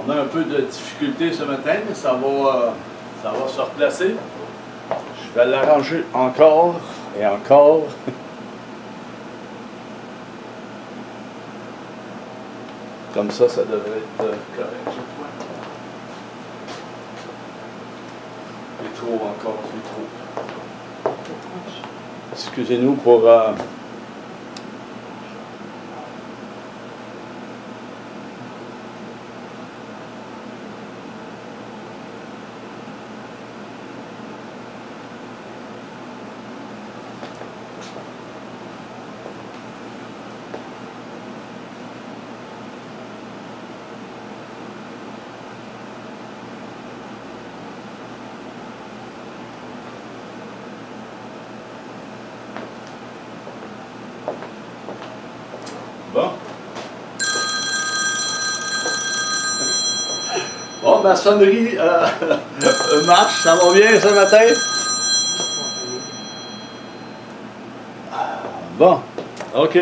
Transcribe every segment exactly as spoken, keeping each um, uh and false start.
On a un peu de difficulté ce matin, mais ça va, ça va se replacer. Je vais l'arranger encore et encore. Comme ça, ça devrait être correct, je crois. C'est trop encore, c'est trop. Excusez-nous pour... Euh, Bon. Bon, ma sonnerie euh, marche, ça va bien ce matin? Bon, ok.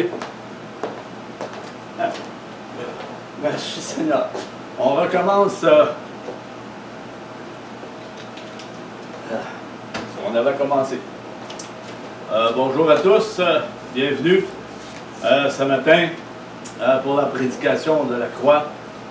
Merci Seigneur. On recommence. Euh, on avait commencé. Euh, bonjour à tous, euh, bienvenue. Euh, ce matin euh, pour la prédication de la croix.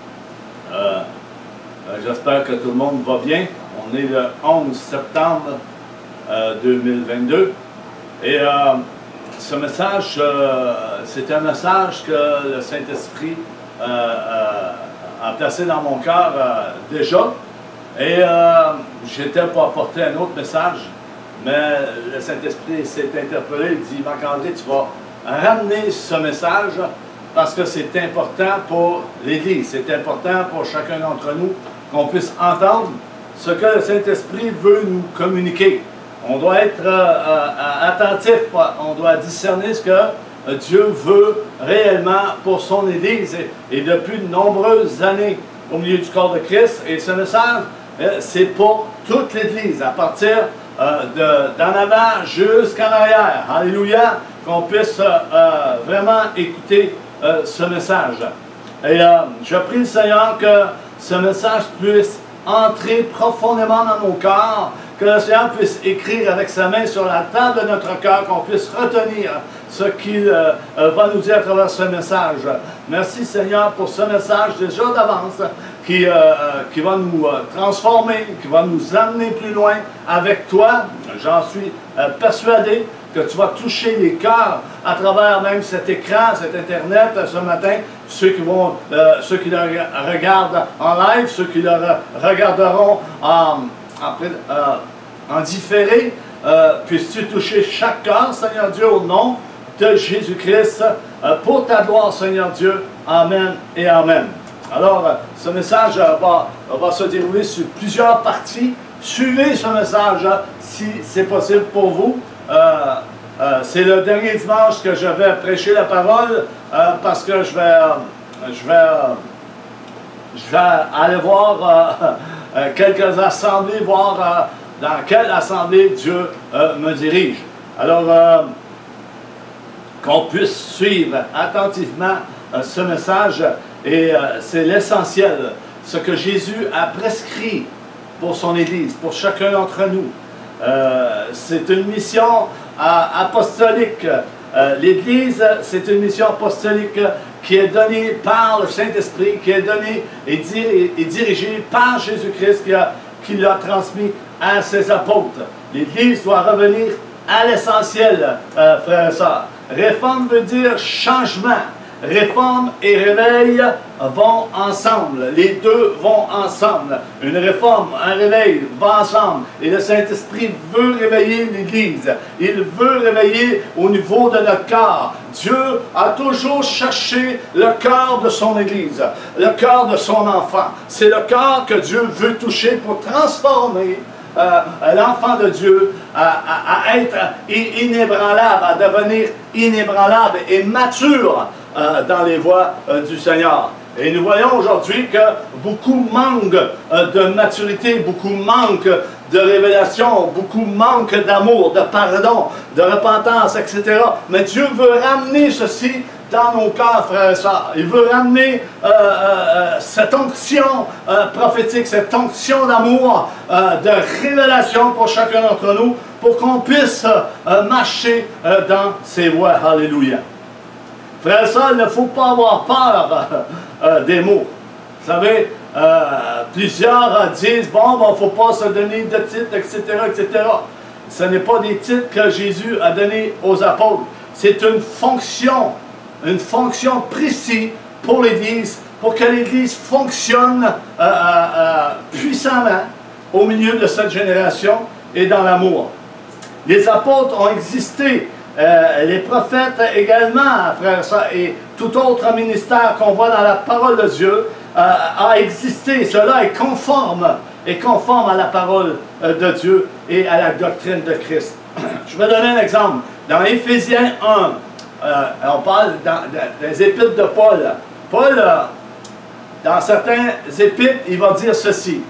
Euh, euh, J'espère que tout le monde va bien. On est le onze septembre euh, deux mille vingt-deux et euh, ce message, euh, c'est un message que le Saint-Esprit euh, euh, a placé dans mon cœur euh, déjà et euh, j'étais pour apporter un autre message, mais le Saint-Esprit s'est interpellé, il dit « Marc-André, tu vas ramener ce message parce que c'est important pour l'Église, c'est important pour chacun d'entre nous qu'on puisse entendre ce que le Saint-Esprit veut nous communiquer. On doit être euh, euh, attentif, on doit discerner ce que euh, Dieu veut réellement pour son Église et, et depuis de nombreuses années au milieu du corps de Christ. Et ce message, euh, c'est pour toute l'Église, à partir euh, d'en avant jusqu'en arrière. Alléluia! Qu'on puisse euh, euh, vraiment écouter euh, ce message. Et euh, je prie le Seigneur que ce message puisse entrer profondément dans mon cœur, que le Seigneur puisse écrire avec sa main sur la table de notre cœur, qu'on puisse retenir ce qu'il euh, va nous dire à travers ce message. Merci Seigneur pour ce message déjà d'avance qui, euh, qui va nous euh, transformer, qui va nous amener plus loin avec toi. J'en suis euh, persuadé que tu vas toucher les cœurs à travers même cet écran, cet Internet ce matin. Ceux qui, vont, euh, ceux qui le regardent en live, ceux qui le regarderont en, en, euh, en différé, euh, puisses-tu toucher chaque cœur, Seigneur Dieu, au nom de Jésus-Christ, euh, pour ta gloire, Seigneur Dieu. Amen et Amen. Alors, euh, ce message euh, va, va se dérouler sur plusieurs parties. Suivez ce message euh, si c'est possible pour vous. Euh, euh, c'est le dernier dimanche que je vais prêcher la parole euh, parce que je vais, euh, je, vais, euh, je vais aller voir euh, euh, quelques assemblées, voir euh, dans quelle assemblée Dieu euh, me dirige. Alors, euh, qu'on puisse suivre attentivement euh, ce message et euh, c'est l'essentiel, ce que Jésus a prescrit pour son Église, pour chacun d'entre nous. Euh, c'est une mission euh, apostolique. Euh, L'Église, c'est une mission apostolique qui est donnée par le Saint-Esprit, qui est donnée et, dir et dirigée par Jésus-Christ, qui, qui l'a transmis à ses apôtres. L'Église doit revenir à l'essentiel, euh, frères et sœurs. Réforme veut dire changement. Réforme et réveil vont ensemble. Les deux vont ensemble. Une réforme, un réveil vont ensemble. Et le Saint-Esprit veut réveiller l'Église. Il veut réveiller au niveau de notre cœur. Dieu a toujours cherché le cœur de son Église, le cœur de son enfant. C'est le cœur que Dieu veut toucher pour transformer Euh, l'enfant de Dieu à, à, à être inébranlable, à devenir inébranlable et mature euh, dans les voies euh, du Seigneur. Et nous voyons aujourd'hui que beaucoup manquent euh, de maturité, beaucoup manquent de révélation, beaucoup manquent d'amour, de pardon, de repentance, et cetera. Mais Dieu veut ramener ceci dans nos cœurs, frères et sœurs. Il veut ramener euh, euh, cette onction euh, prophétique, cette onction d'amour, euh, de révélation pour chacun d'entre nous, pour qu'on puisse euh, marcher euh, dans ses voies. Alléluia. Frères et sœurs, il ne faut pas avoir peur euh, euh, des mots. Vous savez, euh, plusieurs disent, bon, il ben, ne faut pas se donner de titres, et cetera, et cetera. Ce n'est pas des titres que Jésus a donnés aux apôtres. C'est une fonction, une fonction précise pour l'Église, pour que l'Église fonctionne euh, euh, puissamment au milieu de cette génération et dans l'amour. Les apôtres ont existé, euh, les prophètes également, frères et sœurs, et tout autre ministère qu'on voit dans la parole de Dieu euh, a existé. Cela est conforme, est conforme à la parole euh, de Dieu et à la doctrine de Christ. Je vais donner un exemple. Dans Éphésiens un, euh, on parle dans, dans, des épîtres de Paul. Paul, euh, dans certains épîtres, il va dire ceci.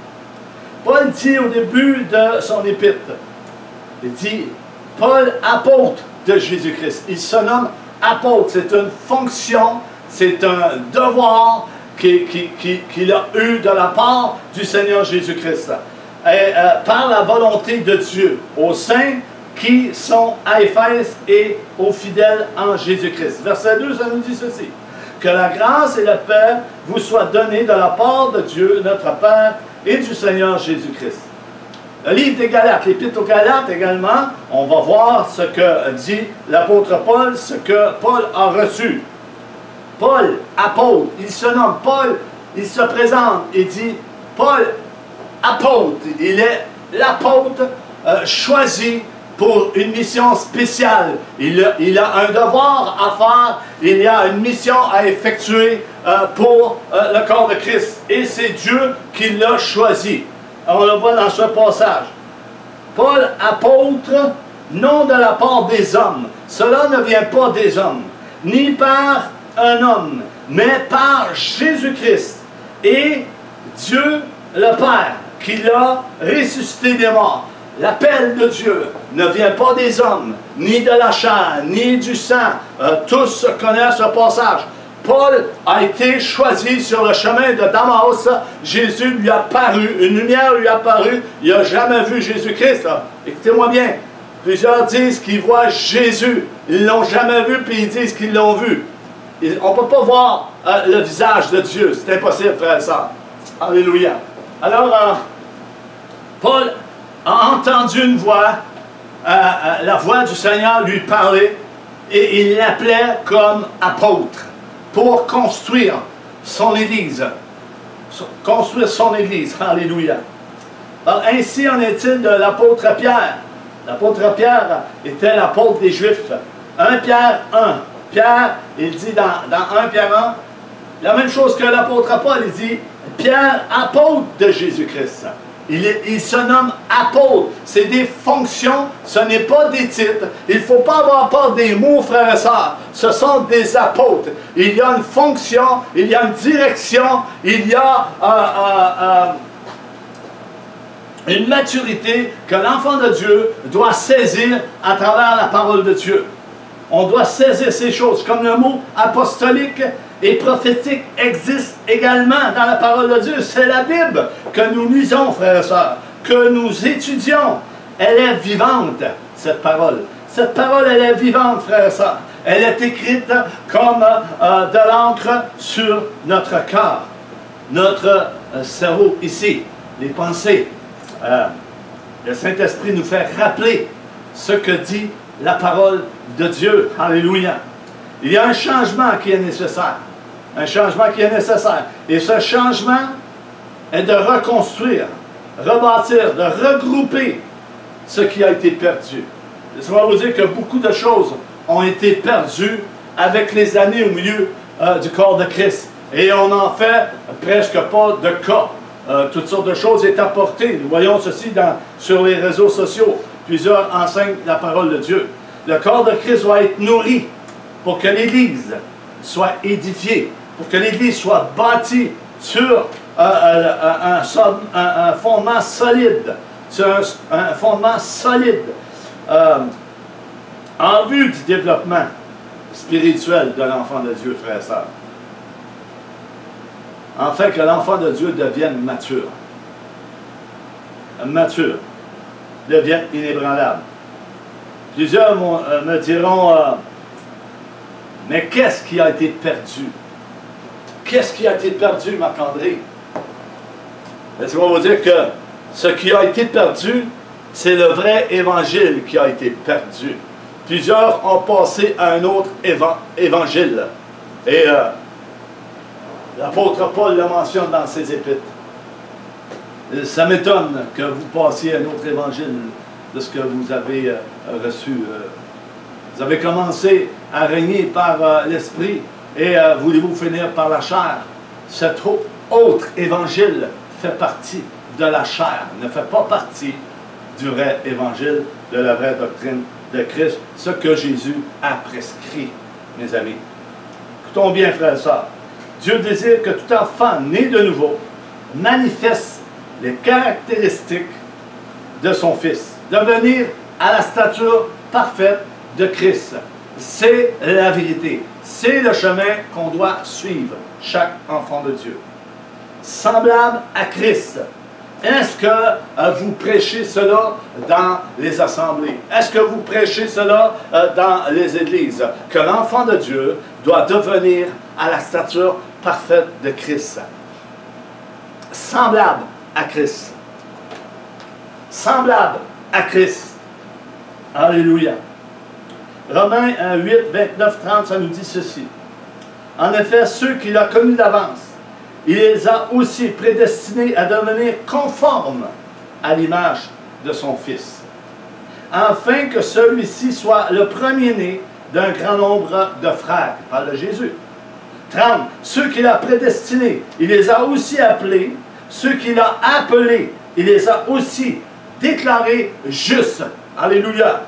Paul dit au début de son épître, il dit, Paul, apôtre de Jésus-Christ. Il se nomme apôtre. C'est une fonction, c'est un devoir qu'il qui, qui, qui a eu de la part du Seigneur Jésus-Christ. Et, euh, par la volonté de Dieu, aux saints qui sont à Éphèse et aux fidèles en Jésus-Christ. Verset deux, ça nous dit ceci. Que la grâce et la paix vous soient données de la part de Dieu, notre Père, et du Seigneur Jésus-Christ. Le livre des Galates, l'Épître aux Galates également, on va voir ce que dit l'apôtre Paul, ce que Paul a reçu. Paul, apôtre, il se nomme Paul, il se présente et dit, Paul, apôtre, il est l'apôtre euh, choisi pour une mission spéciale. Il a, il a un devoir à faire, il y a une mission à effectuer euh, pour euh, le corps de Christ. Et c'est Dieu qui l'a choisi. On le voit dans ce passage. Paul, apôtre, non de la part des hommes. Cela ne vient pas des hommes, ni par un homme, mais par Jésus-Christ. Et Dieu, le Père, qui l'a ressuscité des morts. L'appel de Dieu ne vient pas des hommes, ni de la chair, ni du sang. Euh, tous connaissent ce passage. Paul a été choisi sur le chemin de Damas. Jésus lui a paru, une lumière lui a paru. Il n'a jamais vu Jésus-Christ. Écoutez-moi bien. Plusieurs disent qu'ils voient Jésus. Ils ne l'ont jamais vu, puis ils disent qu'ils l'ont vu. On ne peut pas voir euh, le visage de Dieu. C'est impossible, frère et sœur. Alléluia. Alors, euh, Paul a entendu une voix, euh, euh, la voix du Seigneur lui parler, et il l'appelait comme apôtre pour construire son Église. Construire son Église. Alléluia. Alors, ainsi en est-il de l'apôtre Pierre. L'apôtre Pierre était l'apôtre des Juifs. un Pierre un. Pierre, il dit dans, dans un Pierre un, la même chose que l'apôtre Paul, il dit Pierre, apôtre de Jésus-Christ. Il, est, il se nomme apôtre. C'est des fonctions, ce n'est pas des titres. Il ne faut pas avoir peur des mots, frères et sœurs. Ce sont des apôtres. Il y a une fonction, il y a une direction, il y a euh, euh, euh, une maturité que l'enfant de Dieu doit saisir à travers la parole de Dieu. On doit saisir ces choses, comme le mot apostolique et prophétique existe également dans la parole de Dieu. C'est la Bible que nous lisons, frères et sœurs, que nous étudions. Elle est vivante, cette parole. Cette parole, elle est vivante, frères et sœurs. Elle est écrite comme euh, de l'encre sur notre cœur, notre euh, cerveau ici, les pensées. Euh, le Saint-Esprit nous fait rappeler ce que dit la parole de Dieu. Alléluia. Il y a un changement qui est nécessaire. Un changement qui est nécessaire. Et ce changement est de reconstruire, rebâtir, de regrouper ce qui a été perdu. Laissez-moi vous dire que beaucoup de choses ont été perdues avec les années au milieu euh, du corps de Christ. Et on n'en fait presque pas de cas. Euh, toutes sortes de choses sont apportées. Nous voyons ceci dans, sur les réseaux sociaux. Plusieurs enseignent la parole de Dieu. Le corps de Christ doit être nourri pour que l'Église soit édifiée, pour que l'Église soit bâtie sur euh, un, un, un, un fondement solide, sur un, un fondement solide, euh, en vue du développement spirituelle de l'enfant de Dieu, frères et sœurs. Afin que l'enfant de Dieu devienne mature. Mature. Devienne inébranlable. Plusieurs me diront, euh, mais qu'est-ce qui a été perdu? Qu'est-ce qui a été perdu, Marc-André? Laissez-moi vous dire que ce qui a été perdu, c'est le vrai évangile qui a été perdu. Plusieurs ont passé à un autre évan évangile. Et euh, l'apôtre Paul le mentionne dans ses épîtres. Ça m'étonne que vous passiez à un autre évangile de ce que vous avez euh, reçu. Euh, vous avez commencé à régner par euh, l'Esprit et euh, voulez-vous finir par la chair. Cet autre évangile fait partie de la chair, ne fait pas partie du vrai évangile, de la vraie doctrine de Christ, ce que Jésus a prescrit, mes amis. Écoutons bien, frères et sœurs. Dieu désire que tout enfant né de nouveau manifeste les caractéristiques de son Fils, devenir à la stature parfaite de Christ. C'est la vérité. C'est le chemin qu'on doit suivre, chaque enfant de Dieu. Semblable à Christ. Est-ce que euh, vous prêchez cela dans les assemblées? Est-ce que vous prêchez cela euh, dans les églises? Que l'enfant de Dieu doit devenir à la stature parfaite de Christ. Semblable à Christ. Semblable à Christ. Alléluia. Romains huit, vingt-neuf, trente, ça nous dit ceci. En effet, ceux qu'il a connus d'avance, il les a aussi prédestinés à devenir conformes à l'image de son Fils, afin que celui-ci soit le premier-né d'un grand nombre de frères. Il parle de Jésus. trente. Ceux qu'il a prédestinés, il les a aussi appelés. Ceux qu'il a appelés, il les a aussi déclarés justes. Alléluia.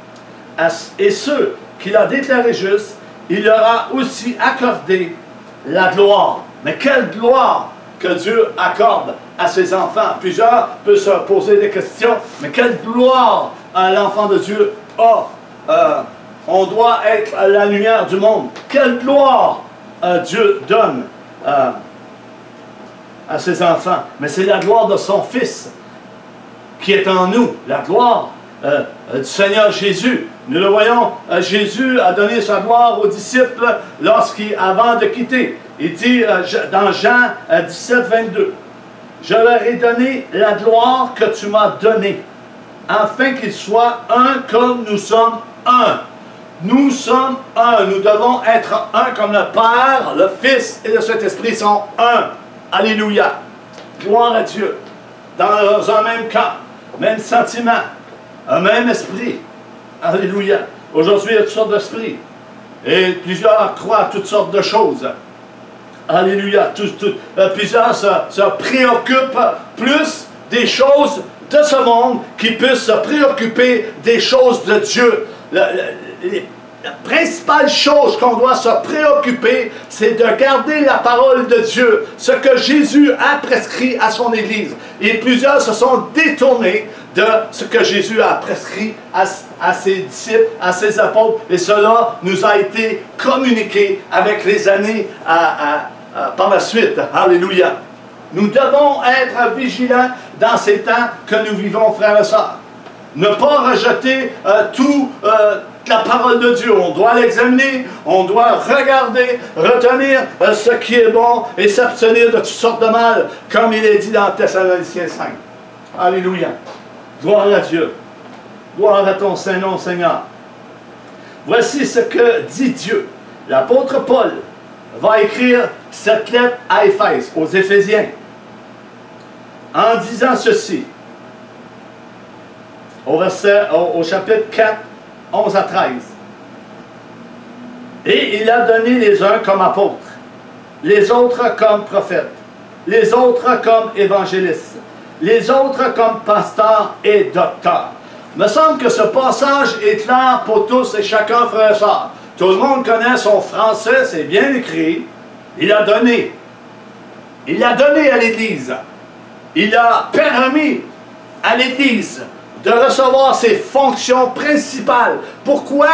Et ceux qu'il a déclarés justes, il leur a aussi accordé la gloire. Mais quelle gloire que Dieu accorde à ses enfants. Plusieurs peuvent se poser des questions, mais quelle gloire l'enfant de Dieu a. Euh, on doit être la lumière du monde. Quelle gloire euh, Dieu donne euh, à ses enfants. Mais c'est la gloire de son Fils qui est en nous. La gloire euh, du Seigneur Jésus. Nous le voyons, euh, Jésus a donné sa gloire aux disciples lorsqu'il, avant de quitter. Il dit euh, dans Jean euh, dix-sept, vingt-deux, « Je leur ai donné la gloire que tu m'as donnée, afin qu'ils soient un comme nous sommes un. » Nous sommes un. Nous devons être un comme le Père, le Fils et le Saint-Esprit sont un. Alléluia. Gloire à Dieu. Dans un même camp, même sentiment, un même esprit. Alléluia. Aujourd'hui, il y a toutes sortes d'esprits. Et plusieurs croient à toutes sortes de choses. Alléluia. Tout, tout, euh, plusieurs se, se préoccupent plus des choses de ce monde qui puissent se préoccuper des choses de Dieu. Le, le, les, la principale chose qu'on doit se préoccuper, c'est de garder la parole de Dieu, ce que Jésus a prescrit à son Église. Et plusieurs se sont détournés de ce que Jésus a prescrit à, à ses disciples, à ses apôtres, et cela nous a été communiqué avec les années à, à, à, par la suite. Alléluia. Nous devons être vigilants dans ces temps que nous vivons, frères et sœurs. Ne pas rejeter euh, tout euh, la parole de Dieu. On doit l'examiner, on doit regarder, retenir euh, ce qui est bon et s'abstenir de toutes sortes de mal, comme il est dit dans Thessaloniciens cinq. Alléluia. Gloire à Dieu. Gloire à ton Saint-Nom, Seigneur. Voici ce que dit Dieu. L'apôtre Paul va écrire cette lettre à Éphèse, aux Éphésiens, en disant ceci. Au, verset, au, au chapitre quatre, onze à treize. Et il a donné les uns comme apôtres, les autres comme prophètes, les autres comme évangélistes, les autres comme pasteurs et docteurs. Il me semble que ce passage est clair pour tous et chacun, frères et sœurs. Tout le monde connaît son français, c'est bien écrit. Il a donné. Il a donné à l'Église. Il a permis à l'Église de recevoir ses fonctions principales. Pourquoi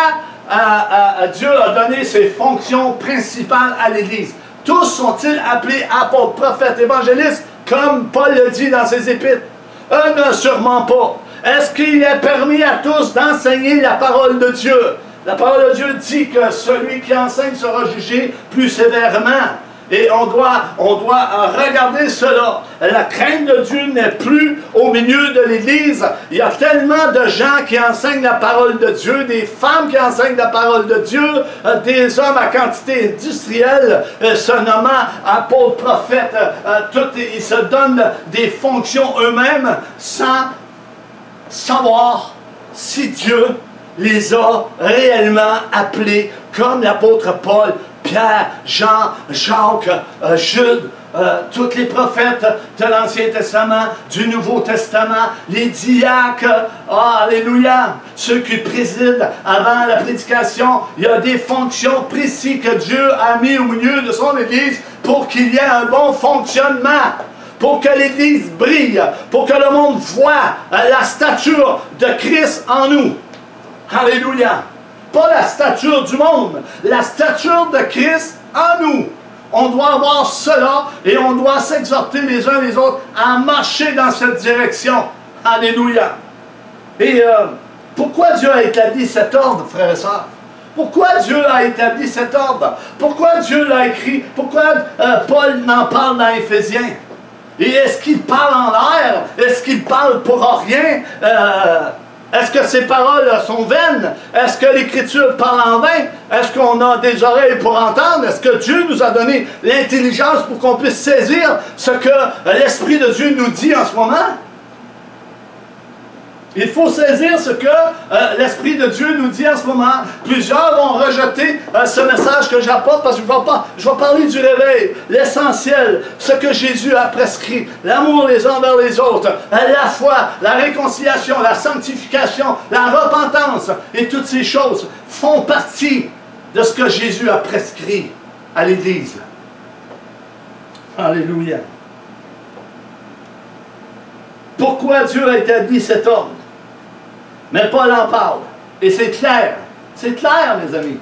à, à, Dieu a donné ses fonctions principales à l'Église? Tous sont-ils appelés apôtres, prophètes, évangélistes, comme Paul le dit dans ses épîtres? Eux, non, sûrement pas. Est-ce qu'il est permis à tous d'enseigner la parole de Dieu? La parole de Dieu dit que celui qui enseigne sera jugé plus sévèrement. Et on doit, on doit regarder cela. La crainte de Dieu n'est plus au milieu de l'Église. Il y a tellement de gens qui enseignent la parole de Dieu, des femmes qui enseignent la parole de Dieu, des hommes à quantité industrielle, se nommant apôtres, prophètes, tout, ils se donnent des fonctions eux-mêmes sans savoir si Dieu les a réellement appelés, comme l'apôtre Paul, Pierre, Jean, Jacques, euh, Jude, euh, tous les prophètes de l'Ancien Testament, du Nouveau Testament, les diacres, oh, alléluia, ceux qui président avant la prédication. Il y a des fonctions précises que Dieu a mis au milieu de son Église pour qu'il y ait un bon fonctionnement, pour que l'Église brille, pour que le monde voit la stature de Christ en nous. Alléluia. Pas la stature du monde, la stature de Christ en nous. On doit avoir cela et on doit s'exhorter les uns les autres à marcher dans cette direction. Alléluia. Et euh, pourquoi Dieu a établi cet ordre, frères et sœurs? Pourquoi Dieu a établi cet ordre? Pourquoi Dieu l'a écrit? Pourquoi euh, Paul en parle dans Éphésiens? Et est-ce qu'il parle en l'air? Est-ce qu'il parle pour rien? Euh, Est-ce que ces paroles sont vaines? Est-ce que l'Écriture parle en vain? Est-ce qu'on a des oreilles pour entendre? Est-ce que Dieu nous a donné l'intelligence pour qu'on puisse saisir ce que l'Esprit de Dieu nous dit en ce moment? Il faut saisir ce que euh, l'Esprit de Dieu nous dit en ce moment. Plusieurs vont rejeter euh, ce message que j'apporte parce que je vais, pas, je vais parler du réveil, l'essentiel, ce que Jésus a prescrit, l'amour les uns envers les autres, la foi, la réconciliation, la sanctification, la repentance, et toutes ces choses font partie de ce que Jésus a prescrit à l'Église. Alléluia. Pourquoi Dieu a établi cet ordre? Mais Paul en parle. Et c'est clair. C'est clair, mes amis.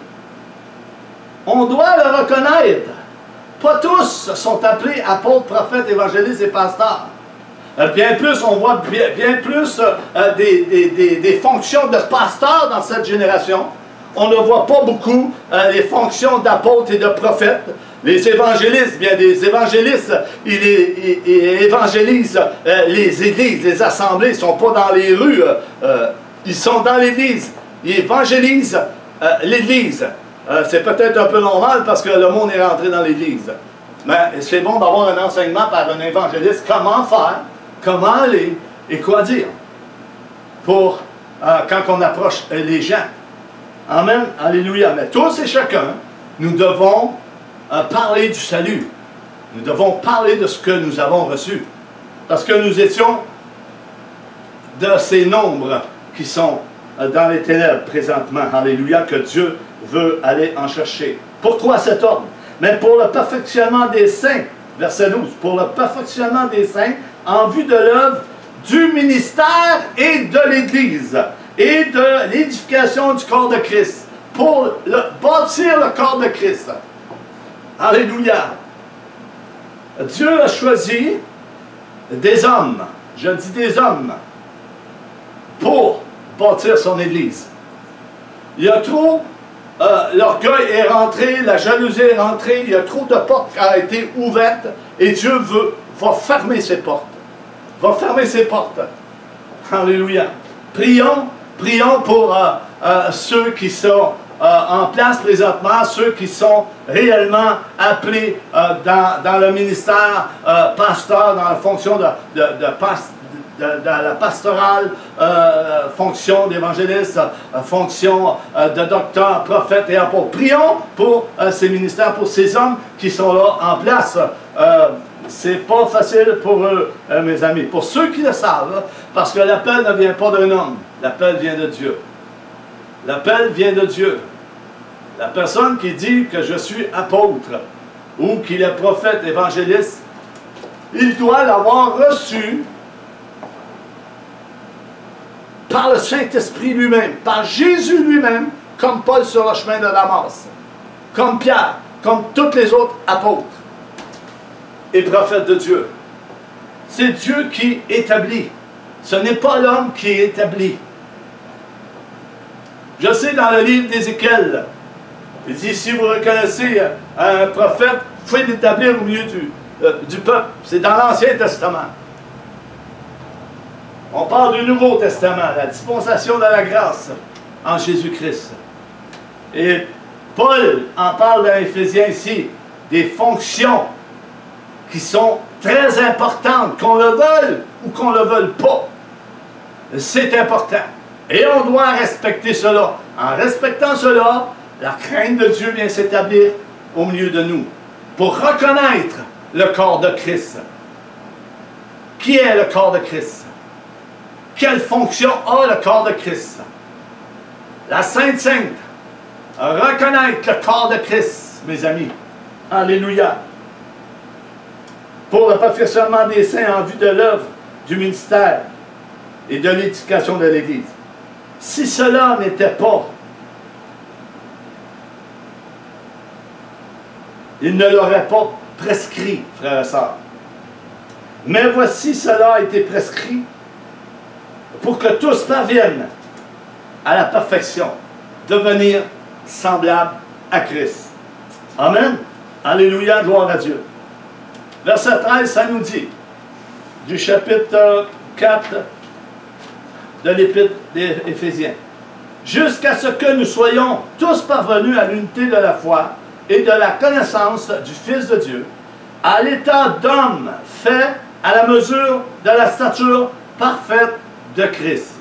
On doit le reconnaître. Pas tous sont appelés apôtres, prophètes, évangélistes et pasteurs. Bien plus, on voit bien, bien plus euh, des, des, des, des fonctions de pasteurs dans cette génération. On ne voit pas beaucoup euh, les fonctions d'apôtres et de prophètes. Les évangélistes, bien des évangélistes, ils, ils, ils évangélisent euh, les églises, les assemblées, ils ne sont pas dans les rues, euh, euh, ils sont dans l'église. Ils évangélisent euh, l'église. Euh, c'est peut-être un peu normal parce que le monde est rentré dans l'église. Mais c'est bon d'avoir un enseignement par un évangéliste, comment faire, comment aller et quoi dire pour euh, quand on approche euh, les gens. Amen, alléluia. Mais tous et chacun, nous devons euh, parler du salut. Nous devons parler de ce que nous avons reçu. Parce que nous étions de ces nombres qui sont euh, dans les ténèbres présentement. Alléluia, que Dieu veut aller en chercher. Pourquoi cet ordre? Mais pour le perfectionnement des saints, verset douze, pour le perfectionnement des saints, en vue de l'œuvre du ministère et de l'Église, et de l'édification du corps de Christ, pour le, bâtir le corps de Christ. Alléluia. Dieu a choisi des hommes, je dis des hommes, pour bâtir son Église. Il y a trop, euh, l'orgueil est rentré, la jalousie est rentrée, il y a trop de portes qui ont été ouvertes, et Dieu veut, va fermer ces portes. Va fermer ces portes. Alléluia. Prions, prions pour euh, euh, ceux qui sont euh, en place présentement, ceux qui sont réellement appelés euh, dans, dans le ministère euh, pasteur, dans la fonction de, de, de, pas, de, de la pastorale, euh, fonction d'évangéliste, euh, fonction euh, de docteur, prophète et apôtre. Prions pour euh, ces ministères, pour ces hommes qui sont là en place. Euh, C'est pas facile pour eux, euh, mes amis. Pour ceux qui le savent, parce que l'appel ne vient pas d'un homme, l'appel vient de Dieu. L'appel vient de Dieu. La personne qui dit que je suis apôtre ou qu'il est prophète, évangéliste, il doit l'avoir reçu par le Saint-Esprit lui-même, par Jésus lui-même, comme Paul sur le chemin de Damas, comme Pierre, comme tous les autres apôtres et prophètes de Dieu. C'est Dieu qui établit. Ce n'est pas l'homme qui établit. Je sais dans le livre d'Ézéchiel, il dit, si vous reconnaissez un prophète, vous pouvez l'établir au milieu du, euh, du peuple. C'est dans l'Ancien Testament. On parle du Nouveau Testament, la dispensation de la grâce en Jésus-Christ. Et Paul en parle dans Éphésiens ici, des fonctions qui sont très importantes, qu'on le veuille ou qu'on ne le veuille pas. C'est important. Et on doit respecter cela. En respectant cela, la crainte de Dieu vient s'établir au milieu de nous pour reconnaître le corps de Christ. Qui est le corps de Christ? Quelle fonction a le corps de Christ? La Sainte Sainte. Reconnaître le corps de Christ, mes amis. Alléluia. Pour le perfectionnement des saints en vue de l'œuvre du ministère et de l'éducation de l'Église. Si cela n'était pas, il ne l'aurait pas prescrit, frères et sœurs. Mais voici, cela a été prescrit pour que tous parviennent à la perfection, devenir semblables à Christ. Amen. Alléluia, gloire à Dieu. Verset treize, ça nous dit, du chapitre quatre de l'Épître des Éphésiens, jusqu'à ce que nous soyons tous parvenus à l'unité de la foi et de la connaissance du Fils de Dieu, à l'état d'homme fait à la mesure de la stature parfaite de Christ.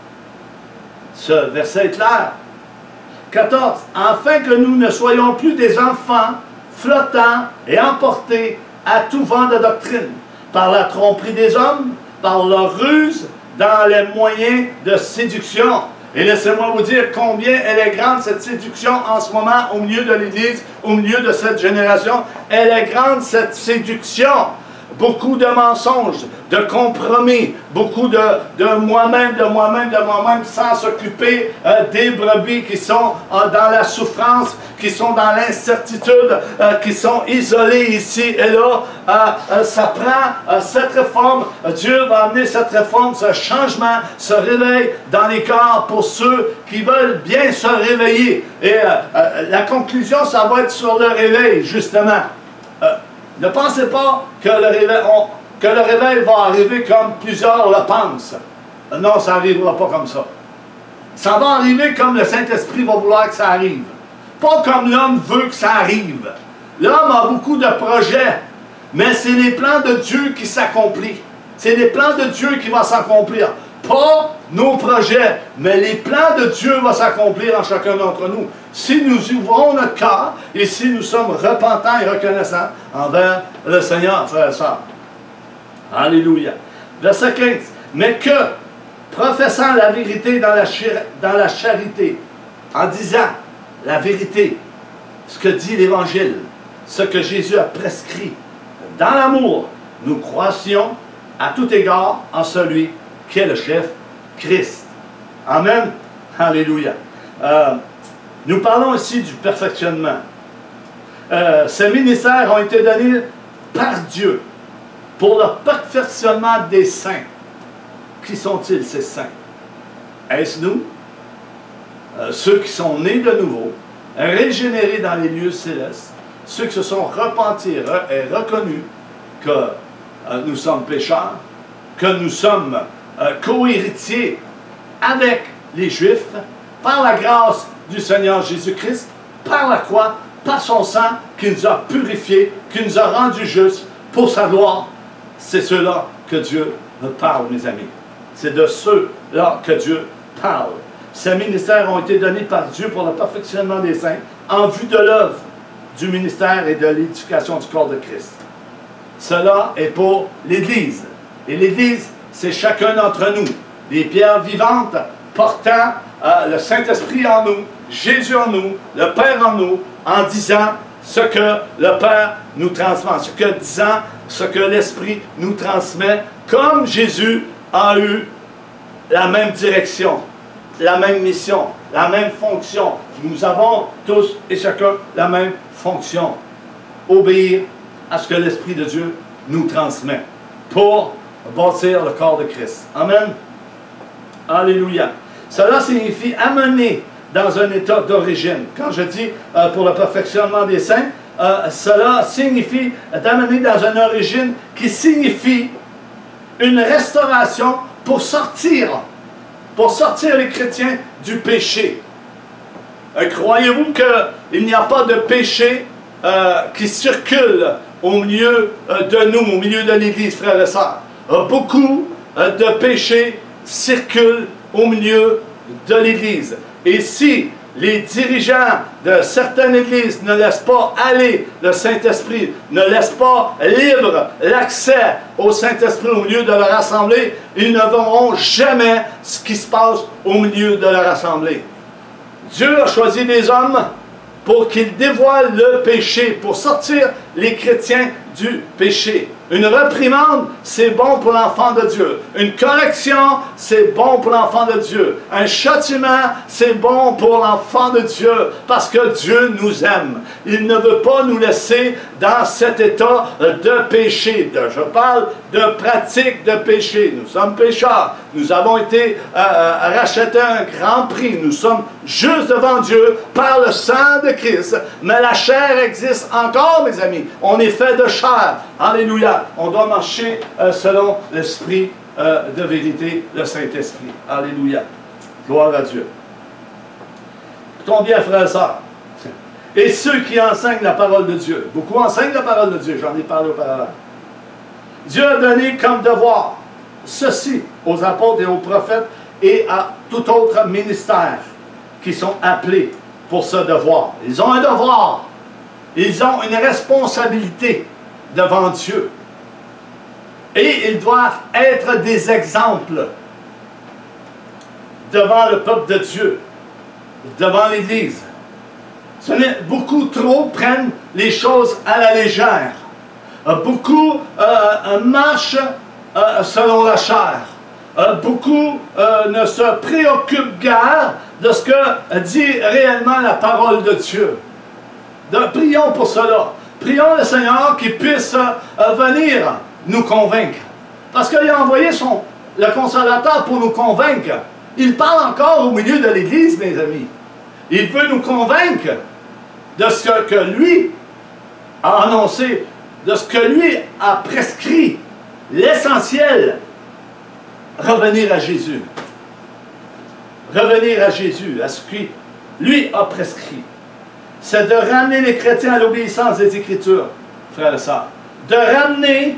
Ce verset est clair. quatorze. Afin que nous ne soyons plus des enfants flottants et emportés à tout vent de doctrine, par la tromperie des hommes, par leur ruse, dans les moyens de séduction. Et laissez-moi vous dire combien elle est grande, cette séduction, en ce moment, au milieu de l'Église, au milieu de cette génération. Elle est grande, cette séduction. Beaucoup de mensonges, de compromis, beaucoup de, de moi-même, de moi-même, de moi-même, sans s'occuper euh, des brebis qui sont euh, dans la souffrance, qui sont dans l'incertitude, euh, qui sont isolés ici et là. Euh, euh, ça prend euh, cette réforme. Dieu va amener cette réforme, ce changement, ce réveil dans les cœurs pour ceux qui veulent bien se réveiller. Et euh, euh, la conclusion, ça va être sur le réveil, justement. Euh, Ne pensez pas que le, réveil, on, que le réveil va arriver comme plusieurs le pensent. Non, ça n'arrivera pas comme ça. Ça va arriver comme le Saint-Esprit va vouloir que ça arrive. Pas comme l'homme veut que ça arrive. L'homme a beaucoup de projets, mais c'est les plans de Dieu qui s'accomplissent. C'est les plans de Dieu qui vont s'accomplir. Pas nos projets, mais les plans de Dieu vont s'accomplir en chacun d'entre nous. Si nous ouvrons notre cœur et si nous sommes repentants et reconnaissants envers le Seigneur, frères et sœurs. Alléluia. Verset quinze. Mais que, professant la vérité dans la, dans la charité, en disant la vérité, ce que dit l'Évangile, ce que Jésus a prescrit, dans l'amour, nous croissions à tout égard en celui qui est le chef, Christ. Amen. Alléluia. Euh, nous parlons ici du perfectionnement. Euh, ces ministères ont été donnés par Dieu pour le perfectionnement des saints. Qui sont-ils, ces saints? Est-ce nous? Euh, ceux qui sont nés de nouveau, régénérés dans les lieux célestes, ceux qui se sont repentis et reconnus que euh, nous sommes pécheurs, que nous sommes euh, co-héritiers avec les Juifs, par la grâce du Seigneur Jésus-Christ, par la croix, par son sang qui nous a purifiés, qui nous a rendus justes pour sa gloire. C'est ceux-là que Dieu me parle, mes amis. C'est de ceux-là que Dieu parle. Ces ministères ont été donnés par Dieu pour le perfectionnement des saints en vue de l'œuvre du ministère et de l'éducation du corps de Christ. Cela est pour l'Église. Et l'Église, c'est chacun d'entre nous, des pierres vivantes portant euh, le Saint-Esprit en nous, Jésus en nous, le Père en nous, en disant ce que le Père nous transmet, ce que disant ce que l'Esprit nous transmet, comme Jésus a eu la même direction, la même mission, la même fonction. Nous avons tous et chacun la même fonction. Obéir à ce que l'Esprit de Dieu nous transmet pour bâtir le corps de Christ. Amen. Alléluia. Cela signifie amener dans un état d'origine. Quand je dis euh, pour le perfectionnement des saints, euh, cela signifie d'amener dans une origine qui signifie une restauration pour sortir, pour sortir les chrétiens du péché. Euh, Croyez-vous qu'il n'y a pas de péché euh, qui circule au milieu euh, de nous, au milieu de l'Église, frères et sœurs? Euh, beaucoup euh, de péchés circulent au milieu de l'Église. Et si les dirigeants de certaines églises ne laissent pas aller le Saint-Esprit, ne laissent pas libre l'accès au Saint-Esprit au milieu de leur assemblée, ils ne verront jamais ce qui se passe au milieu de leur assemblée. Dieu a choisi des hommes pour qu'ils dévoilent le péché, pour sortir les chrétiens du péché. Une réprimande, c'est bon pour l'enfant de Dieu. Une correction, c'est bon pour l'enfant de Dieu. Un châtiment, c'est bon pour l'enfant de Dieu, parce que Dieu nous aime. Il ne veut pas nous laisser dans cet état de péché. De, je parle de pratique de péché. Nous sommes pécheurs. Nous avons été euh, rachetés à un grand prix. Nous sommes justes devant Dieu par le sang de Christ. Mais la chair existe encore, mes amis. On est fait de chair. Alléluia. On doit marcher euh, selon l'esprit euh, de vérité, le Saint-Esprit. Alléluia. Gloire à Dieu. Écoutons bien, frères et sœurs. Et ceux qui enseignent la parole de Dieu. Beaucoup enseignent la parole de Dieu. J'en ai parlé auparavant. Dieu a donné comme devoir ceci aux apôtres et aux prophètes et à tout autre ministère qui sont appelés pour ce devoir. Ils ont un devoir. Ils ont une responsabilité devant Dieu. Et ils doivent être des exemples devant le peuple de Dieu, devant l'Église. Beaucoup trop prennent les choses à la légère. Beaucoup euh, marchent euh, selon la chair. Euh, beaucoup euh, ne se préoccupent guère de ce que dit réellement la parole de Dieu. Donc, prions pour cela. Prions le Seigneur qu'il puisse euh, venir nous convaincre. Parce qu'il a envoyé son, le Consolateur pour nous convaincre. Il parle encore au milieu de l'Église, mes amis. Il veut nous convaincre de ce que, que lui a annoncé, de ce que lui a prescrit. L'essentiel, revenir à Jésus. Revenir à Jésus, à ce qu'il lui a prescrit. C'est de ramener les chrétiens à l'obéissance des Écritures, frères et sœurs. De ramener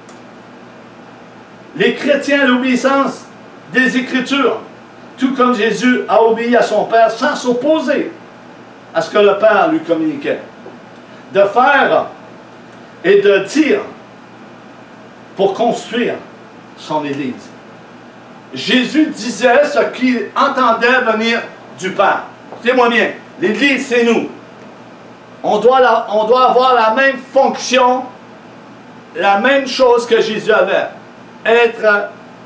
les chrétiens à l'obéissance des Écritures, tout comme Jésus a obéi à son Père sans s'opposer à ce que le Père lui communiquait. De faire et de dire pour construire son Église. Jésus disait ce qu'il entendait venir du Père. Écoutez-moi bien, l'Église c'est nous. On doit, la, on doit avoir la même fonction, la même chose que Jésus avait. Être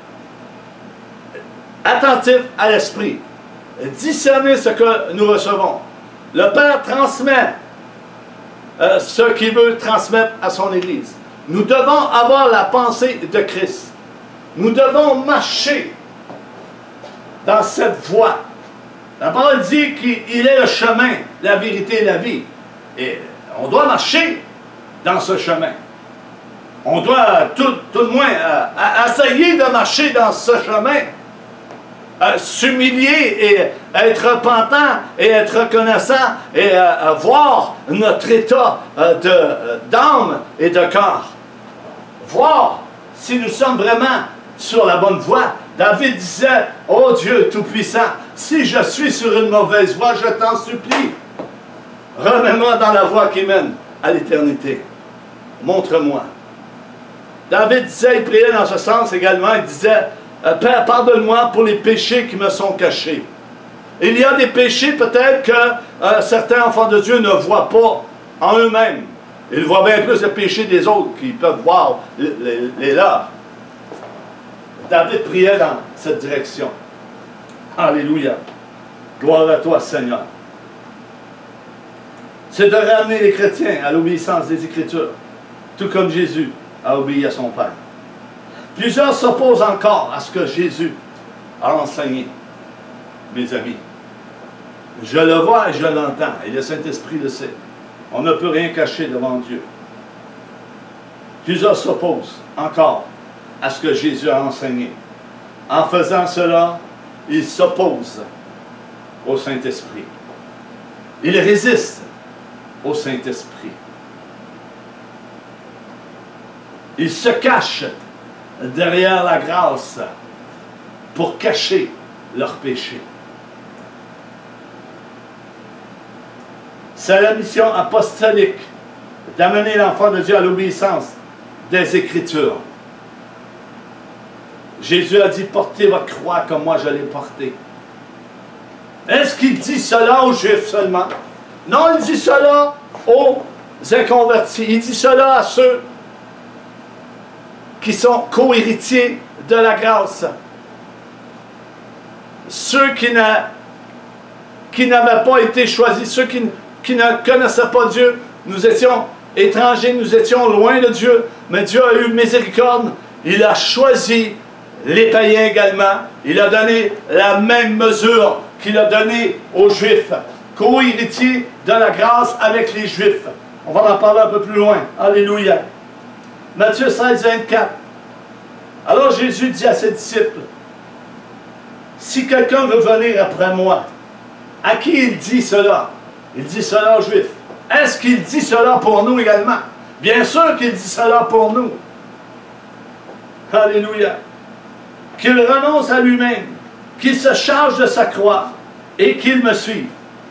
attentif à l'Esprit. Discerner ce que nous recevons. Le Père transmet euh, ce qu'il veut transmettre à son Église. Nous devons avoir la pensée de Christ. Nous devons marcher dans cette voie. La parole dit qu'il est le chemin, la vérité et la vie. Et on doit marcher dans ce chemin. On doit tout, tout de moins euh, essayer de marcher dans ce chemin. Euh, S'humilier et être repentant et être reconnaissant et euh, voir notre état euh, d'âme et de corps. Voir si nous sommes vraiment sur la bonne voie. David disait, « Oh Dieu Tout-Puissant, si je suis sur une mauvaise voie, je t'en supplie. Remets-moi dans la voie qui mène à l'éternité. Montre-moi. » David disait, il priait dans ce sens également, il disait, « Père, pardonne-moi pour les péchés qui me sont cachés. » Il y a des péchés peut-être que euh, certains enfants de Dieu ne voient pas en eux-mêmes. Ils voient bien plus les péchés des autres qu'ils peuvent voir les, les, les leurs. David priait dans cette direction. Alléluia. Gloire à toi, Seigneur. C'est de ramener les chrétiens à l'obéissance des Écritures, tout comme Jésus a obéi à son Père. Plusieurs s'opposent encore à ce que Jésus a enseigné, mes amis. Je le vois et je l'entends, et le Saint-Esprit le sait. On ne peut rien cacher devant Dieu. Plusieurs s'opposent encore à ce que Jésus a enseigné. En faisant cela, ils s'opposent au Saint-Esprit. Ils résistent au Saint-Esprit. Ils se cachent derrière la grâce pour cacher leurs péchés. C'est la mission apostolique d'amener l'enfant de Dieu à l'obéissance des Écritures. Jésus a dit, portez votre croix comme moi je l'ai portée. Est-ce qu'il dit cela aux Juifs seulement? Non, il dit cela aux inconvertis. Il dit cela à ceux qui sont co-héritiers de la grâce. Ceux qui n'avaient pas été choisis, ceux qui, qui ne connaissaient pas Dieu. Nous étions étrangers, nous étions loin de Dieu, mais Dieu a eu miséricorde. Il a choisi les païens également. Il a donné la même mesure qu'il a donnée aux Juifs, co-héritiers de la grâce avec les Juifs. On va en parler un peu plus loin. Alléluia. Matthieu seize, vingt-quatre. Alors Jésus dit à ses disciples, si quelqu'un veut venir après moi, à qui il dit cela? Il dit cela aux Juifs. Est-ce qu'il dit cela pour nous également? Bien sûr qu'il dit cela pour nous. Alléluia. Qu'il renonce à lui-même, qu'il se charge de sa croix et qu'il me suive.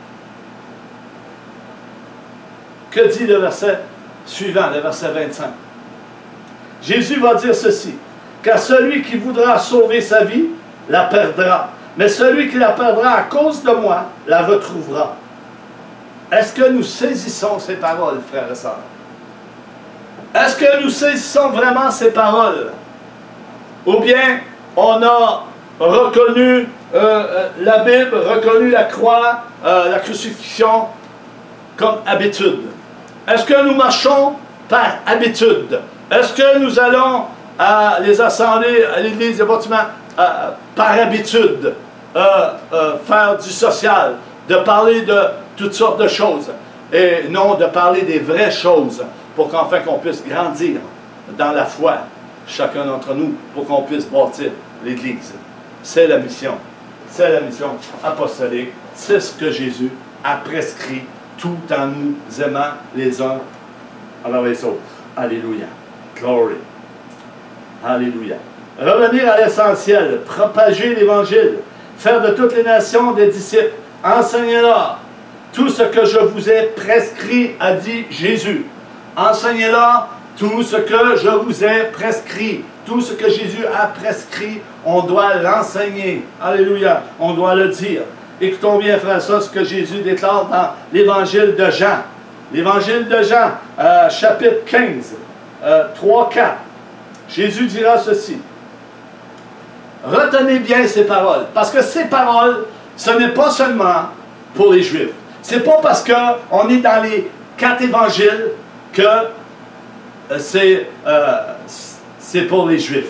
Que dit le verset suivant, le verset vingt-cinq? Jésus va dire ceci, car celui qui voudra sauver sa vie, la perdra. Mais celui qui la perdra à cause de moi, la retrouvera. Est-ce que nous saisissons ces paroles, frères et sœurs? Est-ce que nous saisissons vraiment ces paroles? Ou bien on a reconnu euh, la Bible, reconnu la croix, euh, la crucifixion comme habitude? Est-ce que nous marchons par habitude? Est-ce que nous allons à les assemblées, à l'église, des bâtiments, euh, par habitude, euh, euh, faire du social, de parler de toutes sortes de choses, et non de parler des vraies choses, pour qu'enfin qu'on puisse grandir dans la foi, chacun d'entre nous, pour qu'on puisse bâtir l'Église. C'est la mission. C'est la mission apostolique. C'est ce que Jésus a prescrit, tout en nous aimant les uns envers les autres. Alléluia. Glory. Alléluia. Revenir à l'essentiel, propager l'Évangile, faire de toutes les nations des disciples, enseignez-leur tout ce que je vous ai prescrit, a dit Jésus. Enseignez-leur tout ce que je vous ai prescrit. Tout ce que Jésus a prescrit, on doit l'enseigner. Alléluia. On doit le dire. Écoutons bien, frère, ça, ce que Jésus déclare dans l'Évangile de Jean. L'Évangile de Jean, euh, chapitre quinze, euh, trois, quatre. Jésus dira ceci. Retenez bien ces paroles, parce que ces paroles, ce n'est pas seulement pour les Juifs. Ce n'est pas parce qu'on est dans les quatre évangiles que euh, c'est euh, c'est pour les Juifs.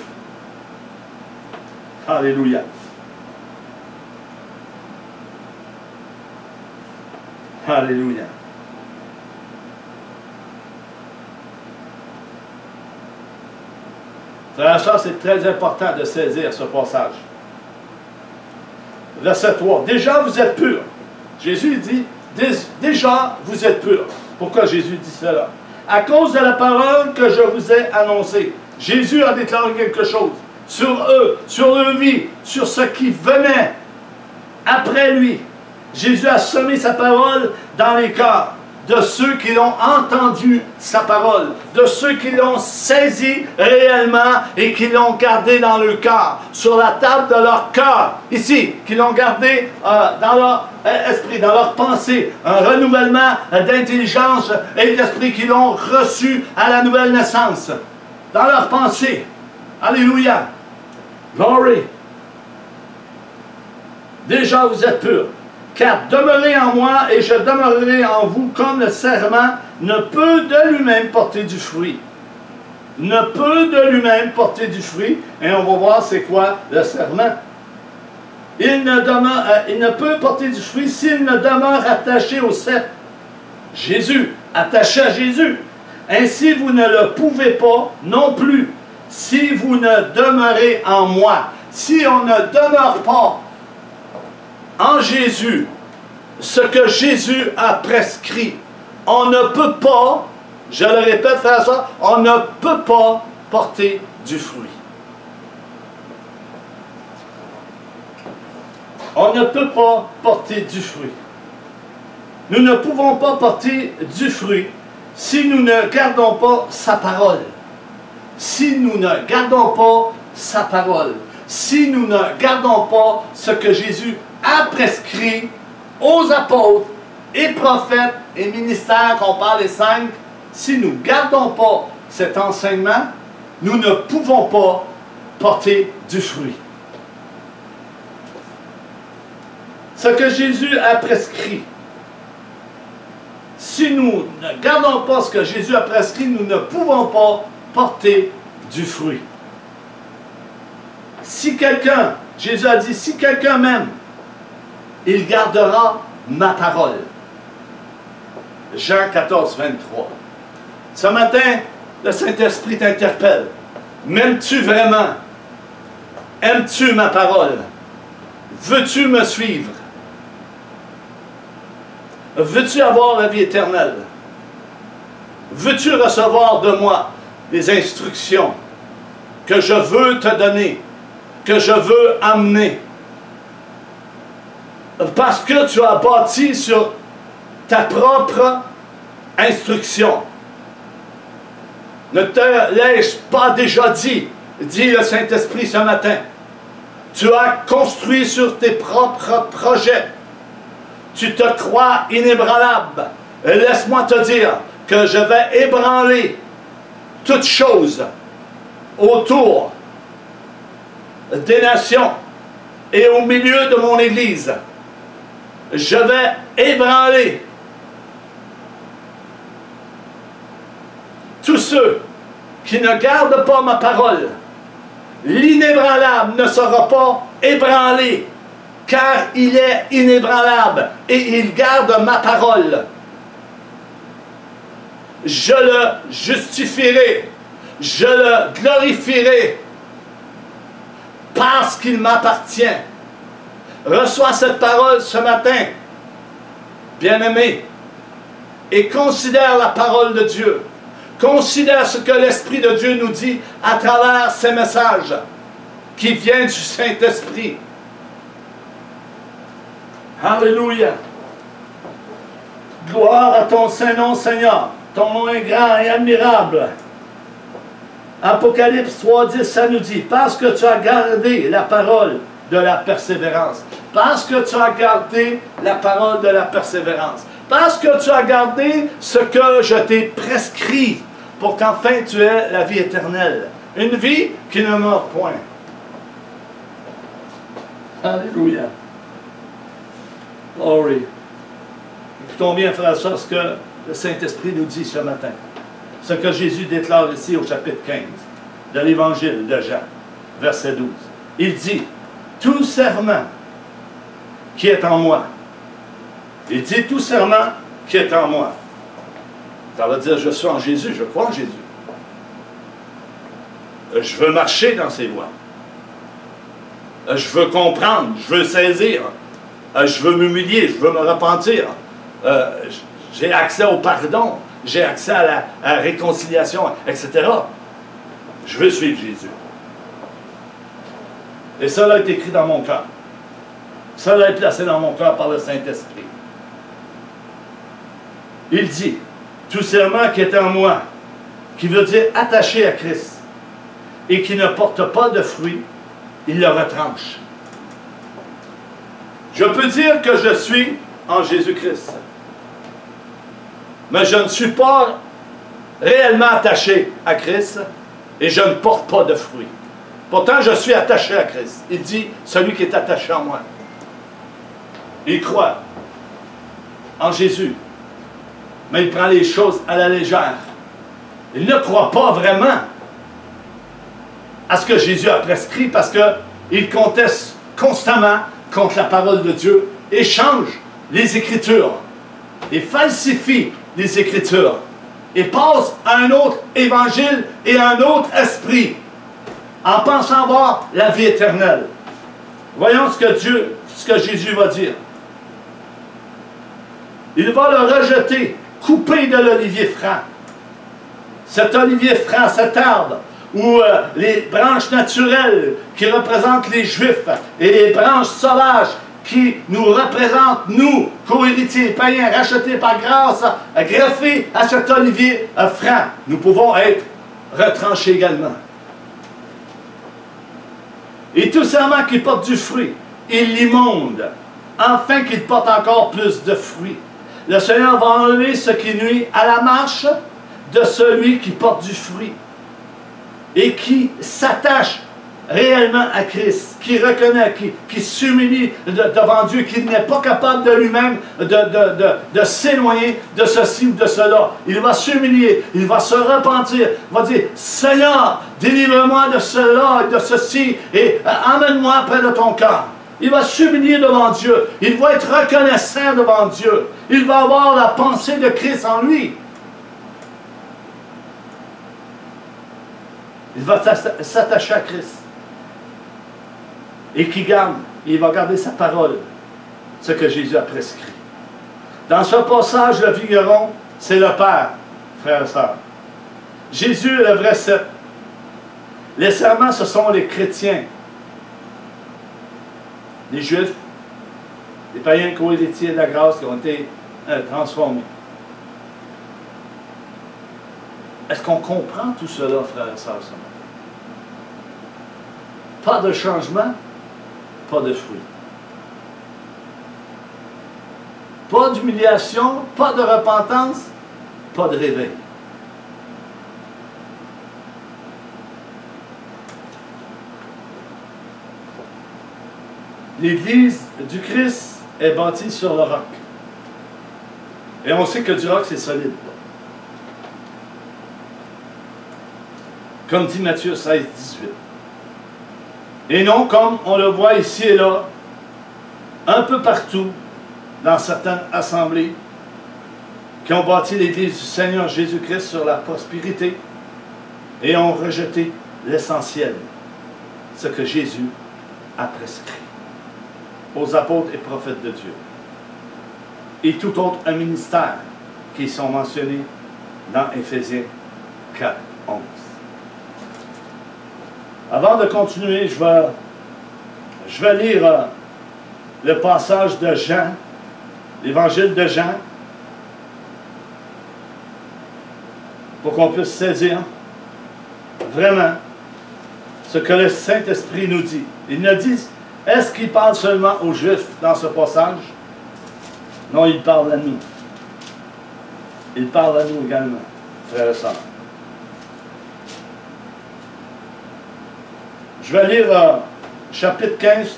Alléluia. Alléluia. Frère, ça c'est très important de saisir ce passage. Verset trois. Déjà vous êtes purs. Jésus dit, déjà vous êtes purs. Pourquoi Jésus dit cela? À cause de la parole que je vous ai annoncée. Jésus a déclaré quelque chose sur eux, sur leur vie, sur ce qui venait après lui. Jésus a semé sa parole dans les cœurs de ceux qui l'ont entendu, sa parole, de ceux qui l'ont saisi réellement et qui l'ont gardé dans leur cœur, sur la table de leur cœur, ici, qui l'ont gardé euh, dans leur euh, esprit, dans leur pensée, un renouvellement euh, d'intelligence et d'esprit qui l'ont reçu à la nouvelle naissance, dans leur pensée. Alléluia. Glory. déjà vous êtes purs. Car demeurez en moi et je demeurerai en vous, comme le serment ne peut de lui-même porter du fruit. Ne peut de lui-même porter du fruit. Et on va voir c'est quoi le serment. Il ne, demeure, euh, il ne peut porter du fruit s'il ne demeure attaché au cep. Jésus, attaché à Jésus. Ainsi vous ne le pouvez pas non plus si vous ne demeurez en moi. Si on ne demeure pas en Jésus, ce que Jésus a prescrit, on ne peut pas, je le répète, François, on ne peut pas porter du fruit. On ne peut pas porter du fruit. Nous ne pouvons pas porter du fruit si nous ne gardons pas sa parole. Si nous ne gardons pas sa parole. Si nous ne gardons pas ce que Jésus a prescrit aux apôtres et prophètes et ministères, qu'on parle des cinq, si nous ne gardons pas cet enseignement, nous ne pouvons pas porter du fruit. Ce que Jésus a prescrit, si nous ne gardons pas ce que Jésus a prescrit, nous ne pouvons pas porter du fruit. Si quelqu'un, Jésus a dit, si quelqu'un m'aime, il gardera ma parole. Jean quatorze, vingt-trois. Ce matin, le Saint-Esprit t'interpelle. M'aimes-tu vraiment? Aimes-tu ma parole? Veux-tu me suivre? Veux-tu avoir la vie éternelle? Veux-tu recevoir de moi les instructions que je veux te donner, que je veux amener? Parce que tu as bâti sur ta propre instruction. Ne te l'ai-je pas déjà dit, dit le Saint-Esprit ce matin. Tu as construit sur tes propres projets. Tu te crois inébranlable. Laisse-moi te dire que je vais ébranler toutes choses autour des nations et au milieu de mon Église. Je vais ébranler tous ceux qui ne gardent pas ma parole. L'inébranlable ne sera pas ébranlé, car il est inébranlable et il garde ma parole. Je le justifierai, je le glorifierai, parce qu'il m'appartient. Reçois cette parole ce matin, bien-aimé, et considère la parole de Dieu. Considère ce que l'Esprit de Dieu nous dit à travers ces messages qui viennent du Saint-Esprit. Alléluia. Gloire à ton Saint-Nom, Seigneur. Ton nom est grand et admirable. Apocalypse trois, dix, ça nous dit, parce que tu as gardé la parole de la persévérance. Parce que tu as gardé la parole de la persévérance. Parce que tu as gardé ce que je t'ai prescrit pour qu'enfin tu aies la vie éternelle. Une vie qui ne meurt point. Alléluia. Glory. Écoutons bien, frères et sœurs, ce que le Saint-Esprit nous dit ce matin. Ce que Jésus déclare ici au chapitre quinze de l'Évangile de Jean, verset douze. Il dit, tout serment qui est en moi. Il dit tout serment qui est en moi. Ça veut dire, je suis en Jésus, je crois en Jésus. Je veux marcher dans ses voies. Je veux comprendre, je veux saisir. Je veux m'humilier, je veux me repentir. J'ai accès au pardon, j'ai accès à la, à la réconciliation, et cetera. Je veux suivre Jésus. Et cela est écrit dans mon cœur. Cela est placé dans mon cœur par le Saint-Esprit. Il dit, tout serment qui est en moi, qui veut dire attaché à Christ, et qui ne porte pas de fruit, il le retranche. Je peux dire que je suis en Jésus-Christ, mais je ne suis pas réellement attaché à Christ, et je ne porte pas de fruit. Pourtant, je suis attaché à Christ. Il dit, celui qui est attaché en moi. Il croit en Jésus, mais il prend les choses à la légère. Il ne croit pas vraiment à ce que Jésus a prescrit parce qu'il conteste constamment contre la parole de Dieu et change les Écritures et falsifie les Écritures et passe à un autre évangile et à un autre esprit en pensant avoir la vie éternelle. Voyons ce que Dieu, ce que Jésus va dire. Il va le rejeter, coupé de l'olivier franc. Cet olivier franc, cet arbre, où euh, les branches naturelles qui représentent les Juifs et les branches sauvages qui nous représentent, nous, co-héritiers païens, rachetés par grâce, greffés à cet olivier euh, franc, nous pouvons être retranchés également. Et tout serment qui porte du fruit, il l'immonde, afin qu'il porte encore plus de fruits. Le Seigneur va enlever ce qui nuit à la marche de celui qui porte du fruit et qui s'attache réellement à Christ, qui reconnaît, qui, qui s'humilie de, devant Dieu, qui n'est pas capable de lui-même de, de, de, de s'éloigner de ceci ou de cela. Il va s'humilier, il va se repentir, il va dire, Seigneur, délivre-moi de cela et de ceci, et euh, emmène-moi près de ton cœur. Il va s'humilier devant Dieu, il va être reconnaissant devant Dieu, il va avoir la pensée de Christ en lui. Il va s'attacher à Christ. Et qui garde, il va garder sa parole, ce que Jésus a prescrit. Dans ce passage, le vigneron, c'est le Père, frères et sœurs. Jésus est le vrai cep. Les serments, ce sont les chrétiens, les Juifs, les païens co-héritiers de la grâce qui ont été euh, transformés. Est-ce qu'on comprend tout cela, frères et sœurs, ce matin? Pas de changement, pas de fruits. Pas d'humiliation, pas de repentance, pas de réveil. L'Église du Christ est bâtie sur le roc. Et on sait que du roc, c'est solide. Comme dit Matthieu seize, dix-huit. Et non comme on le voit ici et là, un peu partout, dans certaines assemblées, qui ont bâti l'Église du Seigneur Jésus-Christ sur la prospérité et ont rejeté l'essentiel, ce que Jésus a prescrit aux apôtres et prophètes de Dieu. Et tout autre un ministère qui sont mentionnés dans Éphésiens quatre, onze. Avant de continuer, je vais, je vais lire euh, le passage de Jean, l'évangile de Jean, pour qu'on puisse saisir vraiment ce que le Saint-Esprit nous dit. Il nous dit, est-ce qu'il parle seulement aux Juifs dans ce passage? Non, il parle à nous. Il parle à nous également, frères et sœurs. Je vais lire euh, chapitre quinze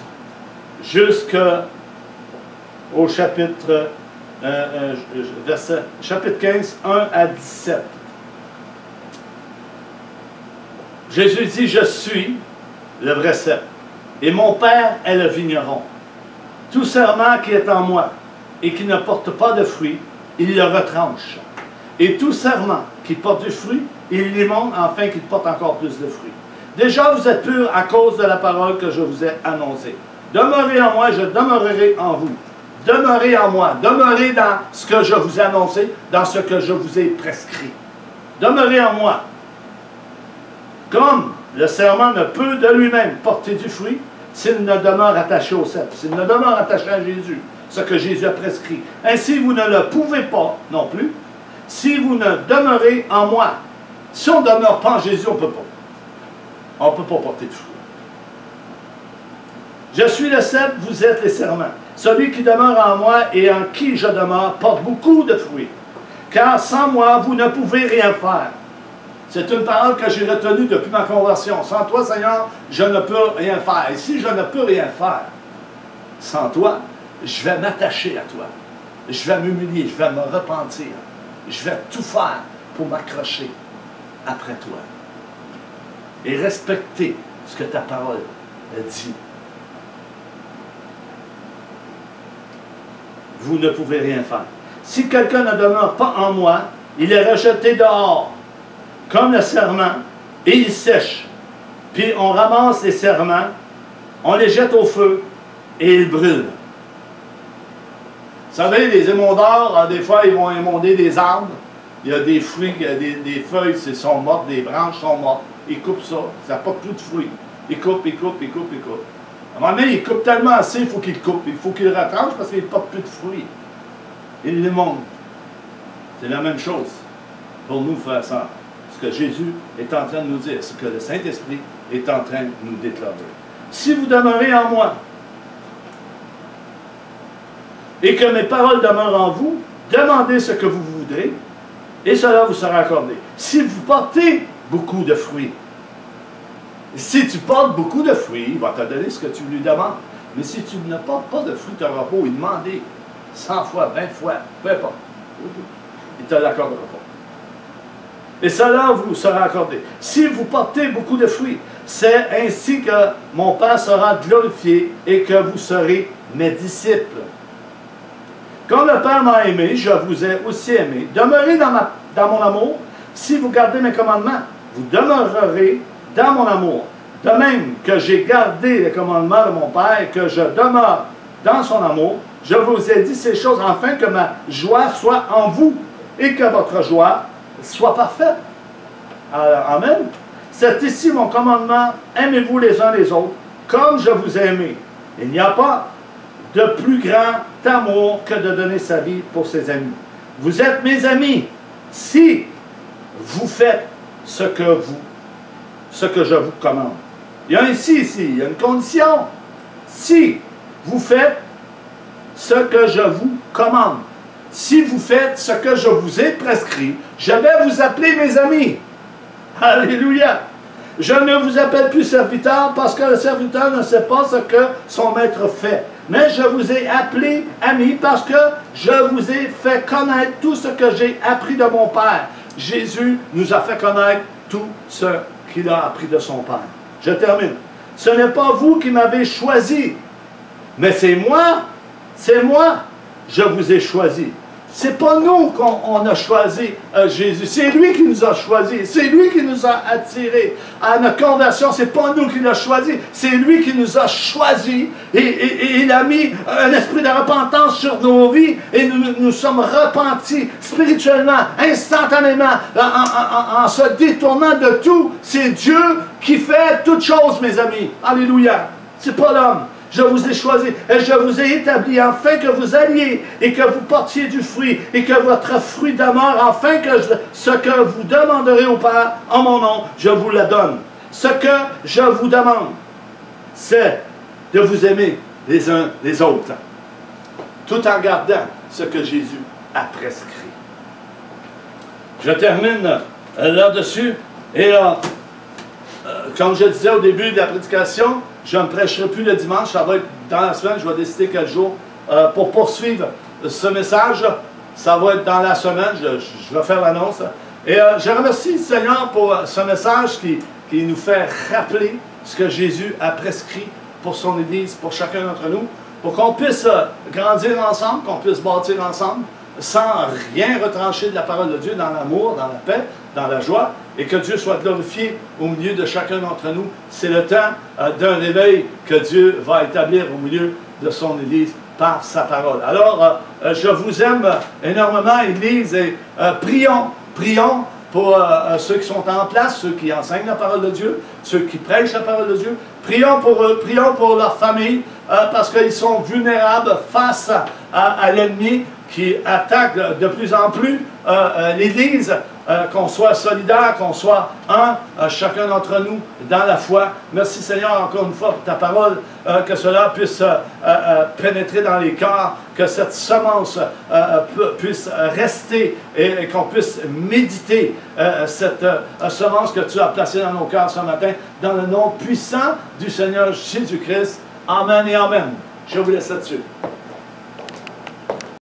jusqu'au chapitre, euh, euh, verset, chapitre quinze, un à dix-sept. Jésus dit, je suis le vrai cep, et mon Père est le vigneron. Tout serment qui est en moi et qui ne porte pas de fruit, il le retranche. Et tout serment qui porte du fruit, il l'émonde afin qu'il porte encore plus de fruits. Déjà, vous êtes purs à cause de la parole que je vous ai annoncée. Demeurez en moi, je demeurerai en vous. Demeurez en moi. Demeurez dans ce que je vous ai annoncé, dans ce que je vous ai prescrit. Demeurez en moi. Comme le serment ne peut de lui-même porter du fruit, s'il ne demeure attaché au cep, s'il ne demeure attaché à Jésus, ce que Jésus a prescrit. Ainsi, vous ne le pouvez pas non plus, si vous ne demeurez en moi. Si on ne demeure pas en Jésus, on ne peut pas. On ne peut pas porter de fruit. Je suis le cep, vous êtes les serments. Celui qui demeure en moi et en qui je demeure porte beaucoup de fruits. Car sans moi, vous ne pouvez rien faire. C'est une parole que j'ai retenue depuis ma conversion. Sans toi, Seigneur, je ne peux rien faire. Et si je ne peux rien faire, sans toi, je vais m'attacher à toi. Je vais m'humilier, je vais me repentir. Je vais tout faire pour m'accrocher après toi. Et respecter ce que ta parole dit. Vous ne pouvez rien faire. Si quelqu'un ne demeure pas en moi, il est rejeté dehors, comme le serment, et il sèche. Puis on ramasse les serments, on les jette au feu, et ils brûlent. Vous savez, les émondeurs, des fois, ils vont émonder des arbres. Il y a des fruits, il y a des, des feuilles sont mortes, des branches sont mortes. Ils coupent ça, ça n'a pas plus de fruits. Ils coupent, ils coupent, ils coupent, ils coupent. À un moment donné, ils coupent tellement assez, il faut qu'ils coupent. Il faut qu'ils retranchent parce qu'ils ne portent plus de fruits. Ils les montent. C'est la même chose pour nous, frères et sœurs. Ce que Jésus est en train de nous dire, ce que le Saint-Esprit est en train de nous déclarer. Si vous demeurez en moi, et que mes paroles demeurent en vous, demandez ce que vous voudrez, et cela vous sera accordé. Si vous portez beaucoup de fruits, si tu portes beaucoup de fruits, il va te donner ce que tu lui demandes. Mais si tu ne portes pas de fruits, tu auras beau lui demander cent fois, vingt fois, peu importe. Il ne te l'accordera pas. Et cela vous sera accordé. Si vous portez beaucoup de fruits, c'est ainsi que mon Père sera glorifié et que vous serez mes disciples. Comme le Père m'a aimé, je vous ai aussi aimé. Demeurez dans, ma, dans mon amour. Si vous gardez mes commandements, vous demeurerez dans mon amour. De même que j'ai gardé les commandements de mon Père et que je demeure dans son amour, je vous ai dit ces choses afin que ma joie soit en vous et que votre joie soit parfaite. Alors, amen. C'est ici mon commandement, aimez-vous les uns les autres, comme je vous ai aimé. Il n'y a pas de plus grand amour que de donner sa vie pour ses amis. Vous êtes mes amis si vous faites ce que vous, ce que je vous commande. Il y a un si ici, il y a une condition. Si vous faites ce que je vous commande, si vous faites ce que je vous ai prescrit, je vais vous appeler mes amis. Alléluia! Je ne vous appelle plus serviteur parce que le serviteur ne sait pas ce que son maître fait. Mais je vous ai appelé amis parce que je vous ai fait connaître tout ce que j'ai appris de mon Père. Jésus nous a fait connaître tout ce qu'il a appris de son Père. Je termine. Ce n'est pas vous qui m'avez choisi, mais c'est moi, c'est moi, je vous ai choisi. C'est pas nous qu'on a choisi euh, Jésus, c'est lui qui nous a choisi, c'est lui qui nous a attirés à notre conversion, c'est pas nous qui l'a choisi, c'est lui qui nous a choisi et, et, et il a mis un esprit de repentance sur nos vies et nous nous sommes repentis spirituellement, instantanément, en, en, en, en se détournant de tout. C'est Dieu qui fait toutes choses, mes amis. Alléluia. C'est pas l'homme. Je vous ai choisi et je vous ai établi afin que vous alliez et que vous portiez du fruit et que votre fruit demeure afin que je, ce que vous demanderez au Père en mon nom, je vous le donne. Ce que je vous demande, c'est de vous aimer les uns les autres, tout en gardant ce que Jésus a prescrit. Je termine là-dessus et euh, euh, comme je disais au début de la prédication, je ne prêcherai plus le dimanche, ça va être dans la semaine, je vais décider quel jour. Euh, pour poursuivre ce message, ça va être dans la semaine, je, je vais faire l'annonce. Et euh, je remercie le Seigneur pour ce message qui, qui nous fait rappeler ce que Jésus a prescrit pour son Église, pour chacun d'entre nous, pour qu'on puisse grandir ensemble, qu'on puisse bâtir ensemble, sans rien retrancher de la parole de Dieu, dans l'amour, dans la paix, dans la joie, et que Dieu soit glorifié au milieu de chacun d'entre nous. C'est le temps euh, d'un réveil que Dieu va établir au milieu de son Église par sa parole. Alors, euh, je vous aime énormément, Église, et euh, prions, prions pour euh, ceux qui sont en place, ceux qui enseignent la parole de Dieu, ceux qui prêchent la parole de Dieu. Prions pour eux, prions pour leur famille, euh, parce qu'ils sont vulnérables face à, à, à l'ennemi qui attaque de plus en plus euh, euh, l'Église, euh, qu'on soit solidaire, qu'on soit un, euh, chacun d'entre nous, dans la foi. Merci Seigneur encore une fois pour ta parole, euh, que cela puisse euh, euh, pénétrer dans les cœurs, que cette semence euh, puisse rester et, et qu'on puisse méditer euh, cette euh, semence que tu as placée dans nos cœurs ce matin, dans le nom puissant du Seigneur Jésus-Christ. Amen et Amen. Je vous laisse là-dessus.